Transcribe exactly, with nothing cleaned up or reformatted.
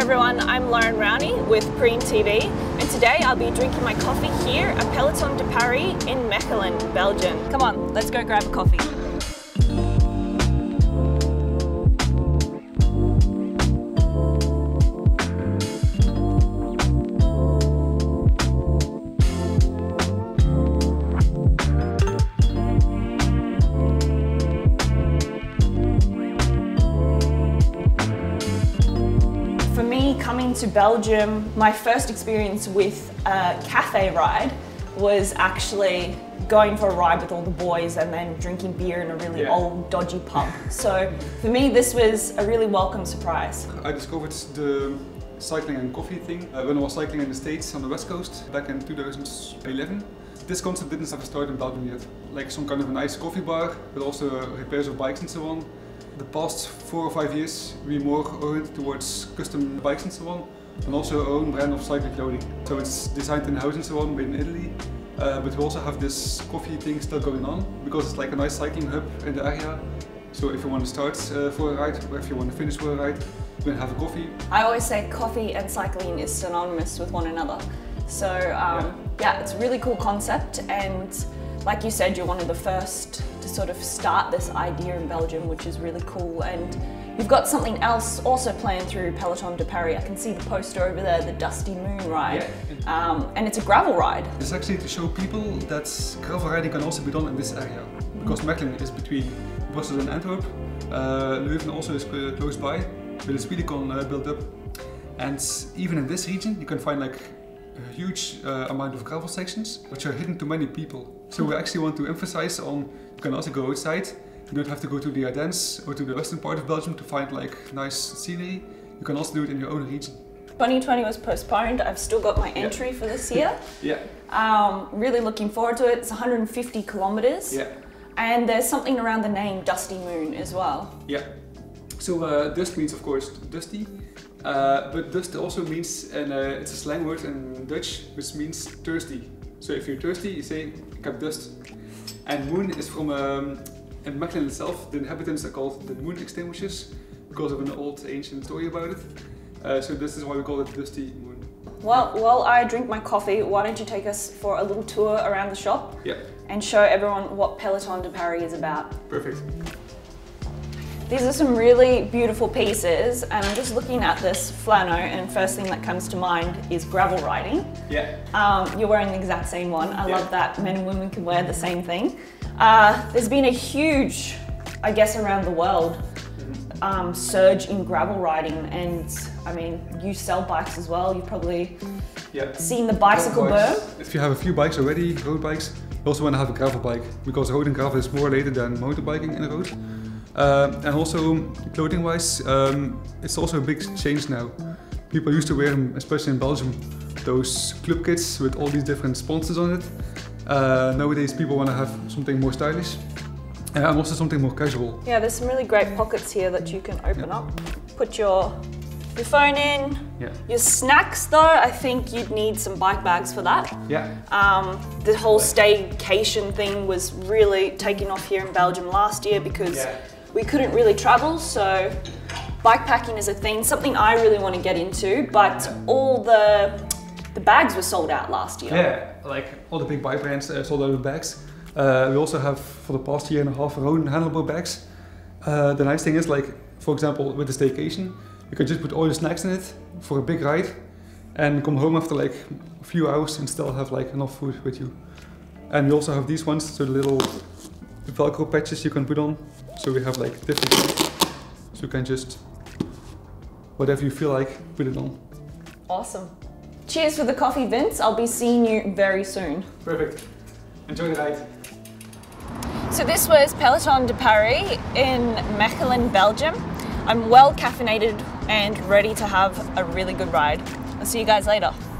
everyone, I'm Loren Rowney with Preem T V, and today I'll be drinking my coffee here at Peloton de Paris in Mechelen, Belgium. Come on, let's go grab a coffee. For me, coming to Belgium, my first experience with a cafe ride was actually going for a ride with all the boys and then drinking beer in a really yeah. old, dodgy pub. So for me, this was a really welcome surprise. I discovered the cycling and coffee thing uh, when I was cycling in the States on the West Coast back in two thousand eleven. This concept didn't have a start in Belgium yet. Like some kind of a nice coffee bar, but also repairs of bikes and so on. The past four or five years, we more oriented towards custom bikes and so on, and also our own brand of cycling clothing. So it's designed in-house and so on, made in Italy. Uh, but we also have this coffee thing still going on, because it's like a nice cycling hub in the area. So if you want to start uh, for a ride, or if you want to finish for a ride, you can have a coffee. I always say coffee and cycling is synonymous with one another. So um, yeah. yeah, it's a really cool concept, and like you said, you're one of the first to sort of start this idea in Belgium, which is really cool. And you've got something else also planned through Peloton de Paris. I can see the poster over there, the Dusty Moon ride. Yeah. Um, and it's a gravel ride. It's actually to show people that gravel riding can also be done in this area. Because Mechelen is between Brussels and Antwerp. Uh, Leuven also is close by, but it's really can uh, build up. And even in this region, you can find like a huge uh, amount of gravel sections, which are hidden to many people. So we actually want to emphasize on, you can also go outside. You don't have to go to the Ardennes or to the western part of Belgium to find like nice scenery. You can also do it in your own region. twenty twenty was postponed. I've still got my entry yeah. for this year. yeah. Um, really looking forward to it. It's one hundred fifty kilometers. Yeah. And there's something around the name Dusty Moon as well. Yeah. So uh, dust means of course dusty. Uh, but dust also means, and uh, it's a slang word in Dutch, which means thirsty. So if you're thirsty, you say, ik heb dust. And moon is from, um, in Mechelen itself, the inhabitants are called the moon extinguishers, because of an old ancient story about it. Uh, so this is why we call it Dusty Moon. Well, while I drink my coffee, why don't you take us for a little tour around the shop? Yeah. And show everyone what Peloton de Paris is about. Perfect. These are some really beautiful pieces, and I'm just looking at this flannel, and first thing that comes to mind is gravel riding. Yeah. Um, you're wearing the exact same one. I yeah. love that men and women can wear the same thing. Uh, there's been a huge, I guess around the world, um, surge in gravel riding, and I mean, you sell bikes as well. You've probably yeah. seen the bicycle boom. If you have a few bikes already, road bikes, you also want to have a gravel bike, because road and gravel is more related than motorbiking in a road. Uh, and also, clothing-wise, um, it's also a big change now. People used to wear them, especially in Belgium, those club kits with all these different sponsors on it. Uh, nowadays, people want to have something more stylish and also something more casual. Yeah, there's some really great pockets here that you can open yeah. up. Put your your phone in. Yeah. Your snacks, though, I think you'd need some bike bags for that. Yeah. Um, the whole staycation thing was really taking off here in Belgium last year because yeah. we couldn't really travel, so bikepacking is a thing, something I really want to get into, but all the the bags were sold out last year. Yeah, like all the big bike brands uh, sold out of bags. Uh, we also have, for the past year and a half, our own handlebar bags. Uh, the nice thing is, like, for example, with the staycation, you can just put all your snacks in it for a big ride and come home after like a few hours and still have like enough food with you. And we also have these ones, so the little Velcro patches you can put on. So we have like different ones, so you can just, whatever you feel like, put it on. Awesome. Cheers for the coffee, Vince. I'll be seeing you very soon. Perfect. Enjoy the ride. So this was Peloton de Paris in Mechelen, Belgium. I'm well caffeinated and ready to have a really good ride. I'll see you guys later.